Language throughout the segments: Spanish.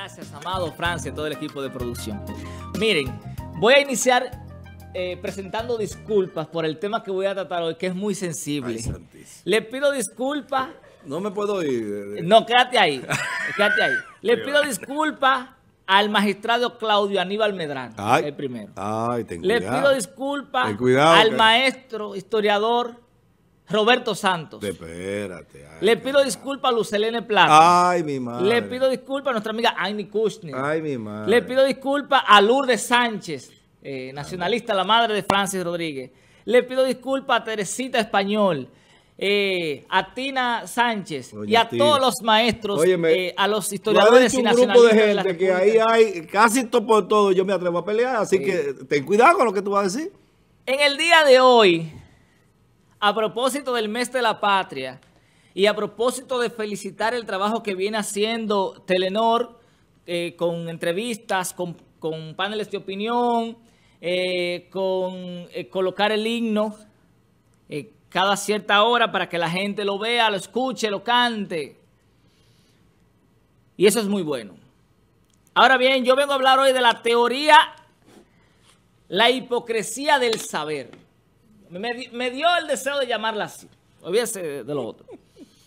Gracias, Amado, Francia, todo el equipo de producción. Miren, voy a iniciar presentando disculpas por el tema que voy a tratar hoy, que es muy sensible. Le pido disculpas. No me puedo ir. No, quédate ahí. Quédate ahí. Le pido disculpas al magistrado Claudio Aníbal Medrano, el primero. Le pido disculpas al maestro historiador Roberto Santos. Espérate. Le pido disculpas a Lucelene Plata. Ay, mi madre. Le pido disculpas a nuestra amiga Amy Kushner. Ay, mi madre. Le pido disculpas a Lourdes Sánchez, nacionalista, la madre de Francis Rodríguez. Le pido disculpas a Teresita Español, a Tina Sánchez. Oye, y a todos los maestros, a los historiadores y nacionalistas un grupo de gente que ahí hay casi todo por todo. Yo me atrevo a pelear, así que ten cuidado con lo que tú vas a decir. En el día de hoy, a propósito del mes de la patria y a propósito de felicitar el trabajo que viene haciendo Telenor con entrevistas, con paneles de opinión, con colocar el himno cada cierta hora para que la gente lo vea, lo escuche, lo cante. Y eso es muy bueno. Ahora bien, yo vengo a hablar hoy de la teoría, la hipocresía del saber. Me dio el deseo de llamarla así. Olvídese de lo otro.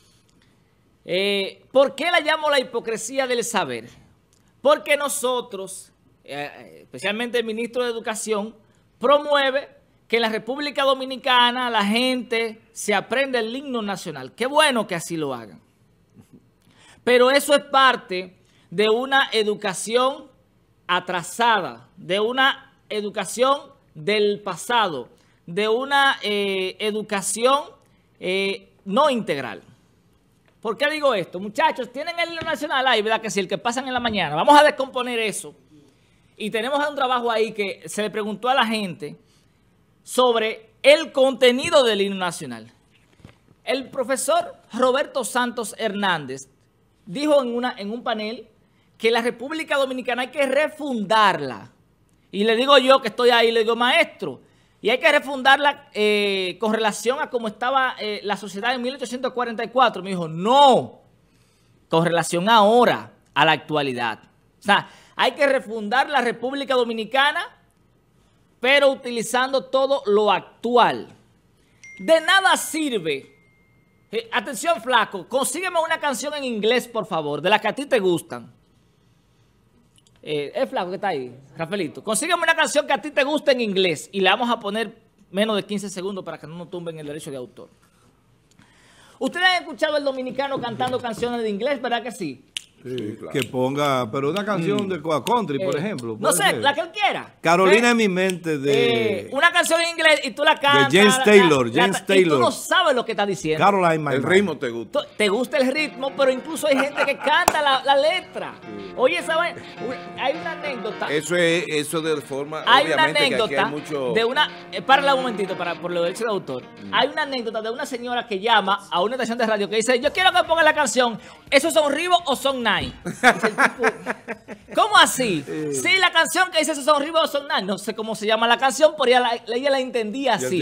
¿Por qué la llamo la hipocresía del saber? Porque nosotros, especialmente el ministro de Educación, promueve que en la República Dominicana la gente se aprenda el himno nacional. Qué bueno que así lo hagan. Pero eso es parte de una educación atrasada, de una educación del pasado, de una educación no integral. ¿Por qué digo esto? Muchachos, tienen el himno nacional ahí, ¿verdad? Que si el que pasan en la mañana. Vamos a descomponer eso. Y tenemos un trabajo ahí que se le preguntó a la gente sobre el contenido del himno nacional. El profesor Roberto Santos Hernández dijo en un panel que la República Dominicana hay que refundarla. Y le digo yo que estoy ahí, le digo, maestro, y hay que refundarla con relación a cómo estaba la sociedad en 1844. Me dijo, no, con relación ahora, a la actualidad. O sea, hay que refundar la República Dominicana, pero utilizando todo lo actual. De nada sirve. Atención, flaco, consígueme una canción en inglés, por favor, de las que a ti te gustan. Es flaco que está ahí, Rafaelito. Consígueme una canción que a ti te guste en inglés y le vamos a poner menos de 15 segundos para que no nos tumben el derecho de autor. ¿Ustedes han escuchado el dominicano cantando canciones de inglés, verdad que sí? Sí, claro. Que ponga, pero una canción de country, por ejemplo. No sé, la que él quiera. Carolina en mi mente de... una canción en inglés y tú la cantas. De James Taylor. Y tú no sabes lo que está diciendo. Caroline, el ritmo te gusta. Te gusta el ritmo, pero incluso hay gente que canta la letra. Oye, ¿sabes? Hay una anécdota. Eso de forma... Hay una anécdota mucho... de una... Párala un momentito por lo derecho de autor. Hay una anécdota de una señora que llama a una estación de radio que dice, yo quiero que ponga la canción, ¿esos son Ribos o son Nine? ¿Cómo así? Sí, la canción que dice esos son Ribos o son Nine. No sé cómo se llama la canción, pero ella la entendía así.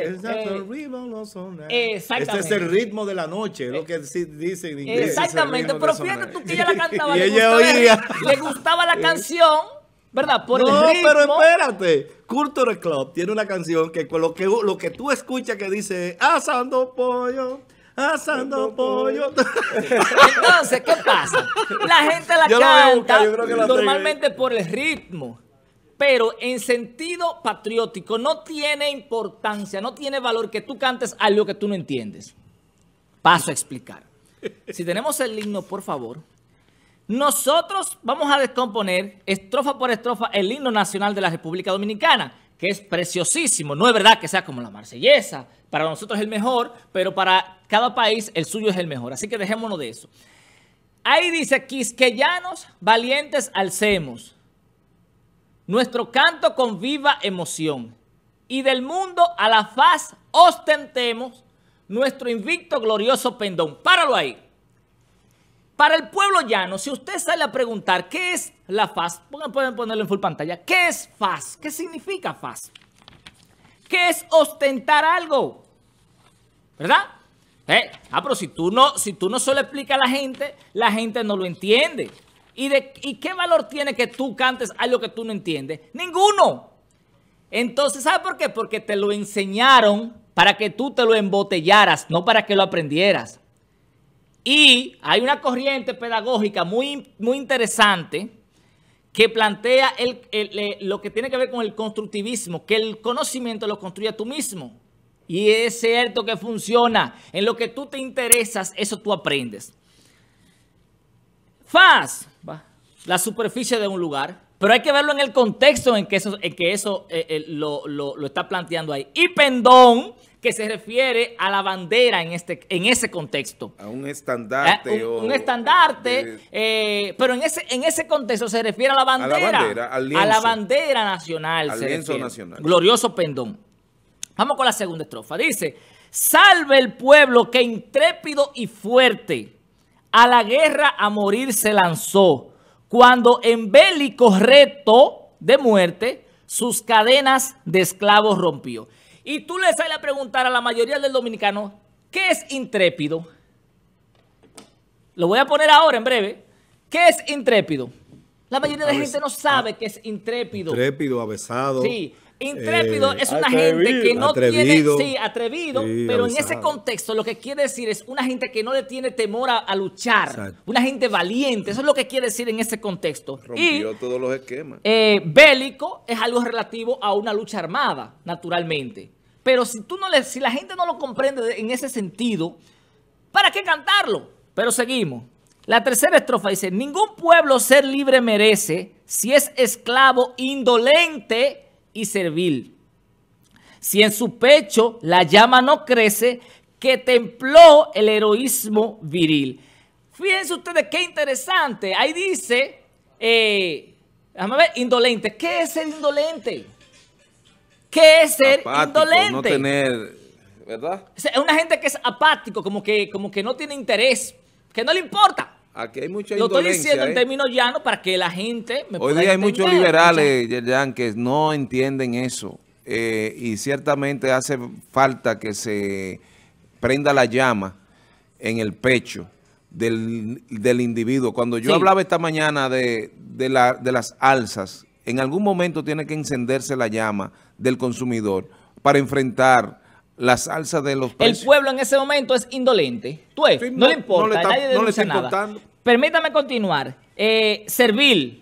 Exactamente. Ese es el ritmo de la noche, lo que dice en inglés. Exactamente, pero fíjate tú que ella la cantaba. Y ella oía. Le gustaba la canción, ¿verdad? Por el ritmo. Pero espérate. Culture Club tiene una canción que con lo que tú escuchas que dice asando pollo. Asando pollo. Entonces, ¿qué pasa? La gente la canta normalmente por el ritmo, pero en sentido patriótico no tiene importancia, no tiene valor que tú cantes algo que tú no entiendes. Paso a explicar. Si tenemos el himno, por favor, nosotros vamos a descomponer estrofa por estrofa el himno nacional de la República Dominicana, que es preciosísimo. No es verdad que sea como la marsellesa. Para nosotros es el mejor, pero para cada país el suyo es el mejor. Así que dejémonos de eso. Ahí dice, quisqueyanos valientes alcemos nuestro canto con viva emoción, y del mundo a la faz ostentemos nuestro invicto glorioso pendón. Páralo ahí. Para el pueblo llano, si usted sale a preguntar qué es la faz, pueden ponerlo en full pantalla. ¿Qué es faz? ¿Qué significa faz? ¿Qué es ostentar algo? ¿Verdad? Pero si tú no se lo explicas a la gente no lo entiende. ¿Y qué valor tiene que tú cantes algo que tú no entiendes? Ninguno. Entonces, ¿sabes por qué? Porque te lo enseñaron para que tú te lo embotellaras, no para que lo aprendieras. Y hay una corriente pedagógica muy, muy interesante que plantea lo que tiene que ver con el constructivismo, que el conocimiento lo construye tú mismo. Y es cierto que funciona. En lo que tú te interesas, eso tú aprendes. La superficie de un lugar, pero hay que verlo en el contexto en que eso lo está planteando ahí. Y pendón, que se refiere a la bandera en ese contexto. A un estandarte. Un estandarte, pero en ese contexto se refiere a la bandera. A la bandera, al lienzo. A la bandera nacional. Al lienzo nacional. Glorioso pendón. Vamos con la segunda estrofa. Dice, salve el pueblo que intrépido y fuerte a la guerra a morir se lanzó, cuando en bélico reto de muerte sus cadenas de esclavos rompió. Y tú le sales a preguntar a la mayoría del dominicano, ¿qué es intrépido? Lo voy a poner ahora en breve. ¿Qué es intrépido? La mayoría de la gente no sabe qué es intrépido. Intrépido, avesado. Sí. Intrépido es una gente que no tiene, sí, atrevido, sí, pero en ese contexto lo que quiere decir es una gente que no le tiene temor a luchar, exacto, una gente valiente, eso es lo que quiere decir en ese contexto. Rompió todos los esquemas. Bélico es algo relativo a una lucha armada, naturalmente, pero si la gente no lo comprende en ese sentido, ¿para qué cantarlo? Pero seguimos. La tercera estrofa dice, ningún pueblo ser libre merece si es esclavo indolente y servil. Si en su pecho la llama no crece, que templó el heroísmo viril. Fíjense ustedes qué interesante. Ahí dice, déjame ver, indolente. ¿Qué es ser indolente? ¿Qué es ser apático, indolente? No tener, ¿verdad? Es una gente que es apático, como que no tiene interés, que no le importa. Aquí hay mucha indolencia. Lo estoy diciendo en términos llanos para que la gente me pueda Hoy día hay entender. muchos liberales, Yerjan, que no entienden eso. Y ciertamente hace falta que se prenda la llama en el pecho del individuo. Cuando yo hablaba esta mañana de las alzas, en algún momento tiene que encenderse la llama del consumidor para enfrentar las alzas de los precios. El pueblo en ese momento es indolente. Sí, no le importa, nadie denuncia nada. Permítame continuar. Servil.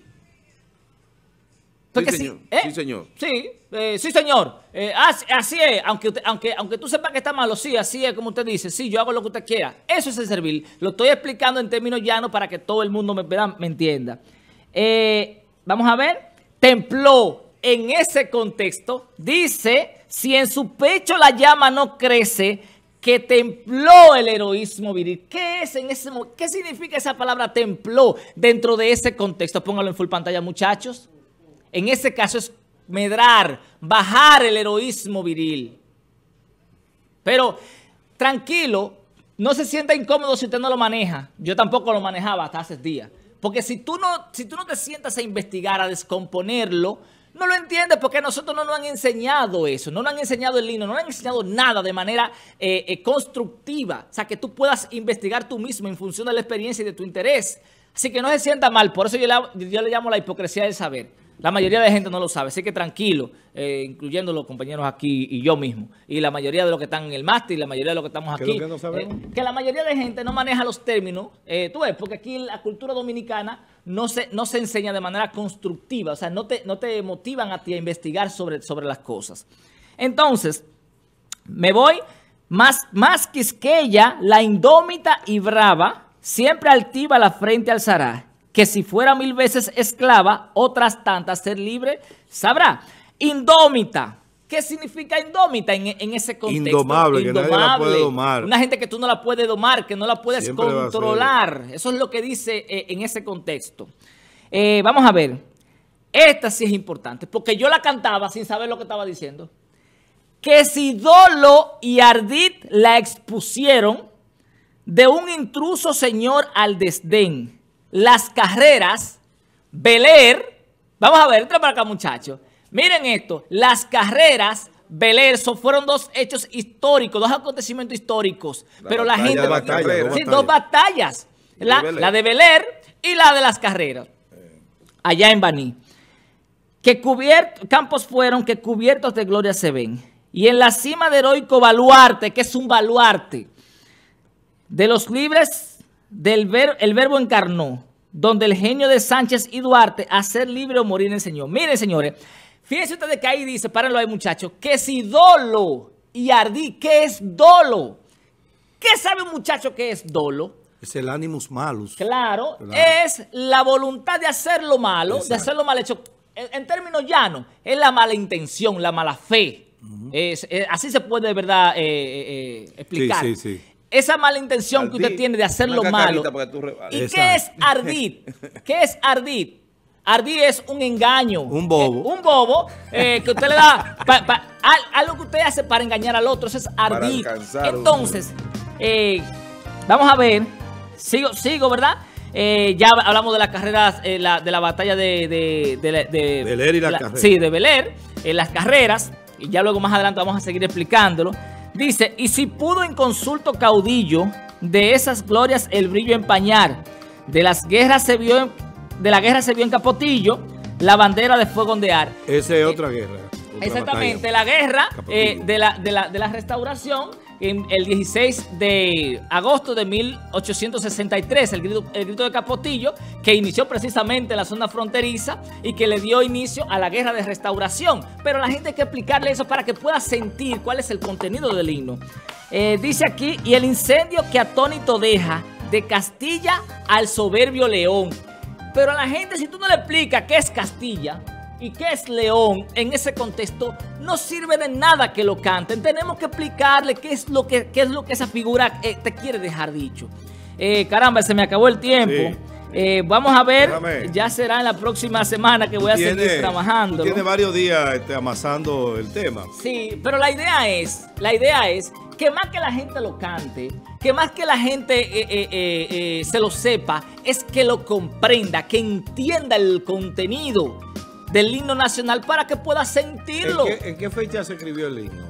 Porque sí, señor. Sí, señor. Sí, señor. Así es. Aunque tú sepas que está malo, sí, así es como usted dice. Sí, yo hago lo que usted quiera. Eso es el servil. Lo estoy explicando en términos llanos para que todo el mundo me entienda. Vamos a ver. Templó. En ese contexto, dice, si en su pecho la llama no crece, que templó el heroísmo viril. ¿Qué significa esa palabra templó dentro de ese contexto? Póngalo en full pantalla, muchachos. En ese caso es medrar, bajar el heroísmo viril. Pero, tranquilo, no se sienta incómodo si usted no lo maneja. Yo tampoco lo manejaba hasta hace días. Porque si tú no te sientas a investigar, a descomponerlo, no lo entiendes porque a nosotros no nos han enseñado eso, no nos han enseñado el himno, no nos han enseñado nada de manera constructiva. O sea, que tú puedas investigar tú mismo en función de la experiencia y de tu interés. Así que no se sienta mal, por eso yo le llamo la hipocresía del saber. La mayoría de la gente no lo sabe, así que tranquilo, incluyendo los compañeros aquí y yo mismo. Y la mayoría de los que están en el máster y la mayoría de los que estamos aquí. ¿Qué es lo que no sabemos? Que la mayoría de gente no maneja los términos, tú ves, porque aquí la cultura dominicana no se enseña de manera constructiva, o sea, no te motivan a ti a investigar sobre las cosas. Entonces, me voy, más quisqueya, la indómita y brava, siempre altiva la frente alzará. Que si fuera 1000 veces esclava, otras tantas ser libre sabrá. Indómita. ¿Qué significa indómita en ese contexto? Indomable, que nadie la puede domar. Una gente que tú no la puedes domar, que no la puedes siempre controlar. Eso es lo que dice en ese contexto. Vamos a ver. Esta sí es importante, porque yo la cantaba sin saber lo que estaba diciendo. Que si dolo y ardid la expusieron de un intruso señor al desdén. Las carreras, Beler, vamos a ver, entra para acá muchachos, miren esto, las carreras, Beler, fueron dos hechos históricos, dos acontecimientos históricos, pero la gente, dos batallas, la de Beler y la de las carreras. allá en Baní. Campos fueron que cubiertos de gloria se ven. Y en la cima de heroico baluarte, que es un baluarte, de los libres el verbo encarnó, donde el genio de Sánchez y Duarte a ser libre o morir enseñó. Miren, señores, fíjense ustedes que ahí dice, párenlo ahí, muchachos, que si dolo y ardí, ¿qué es dolo? ¿Qué sabe un muchacho que es dolo? Es el animus malus. Claro, es la voluntad de hacer lo malo, exacto, de hacer lo mal hecho. En términos llanos, es la mala intención, la mala fe. Así se puede de verdad explicar. Sí, sí, sí. Esa mala intención ardid, que usted tiene de hacer lo malo. ¿Y qué es ardid? ¿Qué es ardid? Ardid es un engaño. Un bobo. Un bobo que usted le da algo que usted hace para engañar al otro. Eso es ardid. Entonces, vamos a ver. Sigo, ¿verdad? Ya hablamos de las carreras, de la batalla de Bel-Air y las carreras. Sí, de Bel-Air, las carreras. Y ya luego más adelante vamos a seguir explicándolo. Dice, y si pudo en consulto caudillo de esas glorias el brillo empañar, de la guerra se vio en Capotillo la bandera de fuego ondear. Esa es otra guerra. Exactamente, la guerra de la restauración en el 16 de agosto de 1863, el grito de Capotillo, que inició precisamente en la zona fronteriza y que le dio inicio a la guerra de restauración. Pero a la gente hay que explicarle eso para que pueda sentir cuál es el contenido del himno. Dice aquí, y el incendio que atónito deja de Castilla al soberbio León. Pero a la gente, si tú no le explicas qué es Castilla y qué es León en ese contexto, no sirve de nada que lo canten. Tenemos que explicarle qué es lo que esa figura te quiere dejar dicho. Caramba, se me acabó el tiempo. Sí. Vamos a ver, ya será en la próxima semana que voy a seguir trabajando. Tiene varios días amasando el tema. Sí, pero la idea es que más que la gente lo cante, que más que la gente se lo sepa, es que lo comprenda, que entienda el contenido del himno nacional para que pueda sentirlo. ¿En qué fecha se escribió el himno?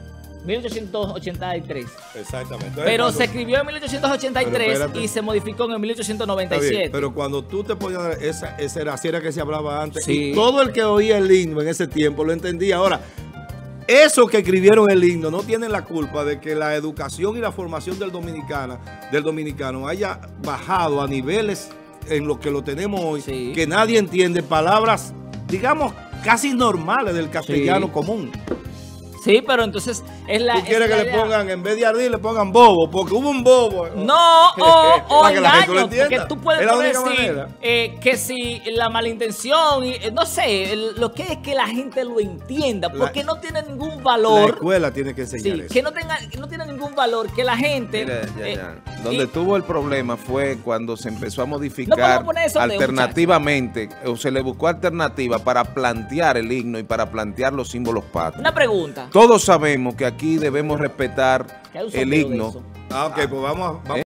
1883. Exactamente. Pero se escribió en 1883 y se modificó en 1897. Bien, pero cuando tú te ponías, así era que se hablaba antes. Sí. Y todo el que oía el himno en ese tiempo lo entendía. Ahora, esos que escribieron el himno no tienen la culpa de que la educación y la formación del dominicano haya bajado a niveles en los que lo tenemos hoy, sí, que nadie entiende palabras, digamos, casi normales del castellano común. Sí, pero entonces es la... ¿Tú quieres que le pongan, en vez de ardid, le pongan bobo? Porque hubo un bobo. No, o engaño, porque tú puedes decir que si la malintención, no sé, lo que es que la gente lo entienda, porque no tiene ningún valor. La escuela tiene que enseñar eso. Que no tiene ningún valor, que la gente... Mira, donde tuvo el problema fue cuando se empezó a modificar alternativamente, o se le buscó alternativa para plantear el himno y para plantear los símbolos patrios. Una pregunta. Todos sabemos que aquí debemos respetar el himno. Ok, pues vamos